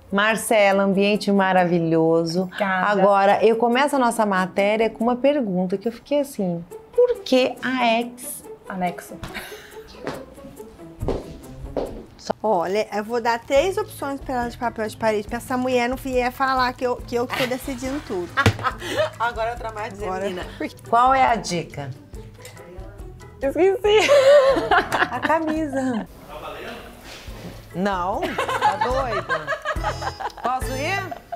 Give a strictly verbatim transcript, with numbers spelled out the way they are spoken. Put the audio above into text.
Marcela, ambiente maravilhoso. Obrigada. Agora, eu começo a nossa matéria com uma pergunta que eu fiquei assim, por que a ex? Anexo. Olha, eu vou dar três opções para ela de papel de parede, pra essa mulher não vier falar que eu, que eu tô decidindo tudo. Agora outra mais dizer, Agora- menina. Qual é a dica? Esqueci. A camisa. Tá valendo? Não, tá doida? Posso ir?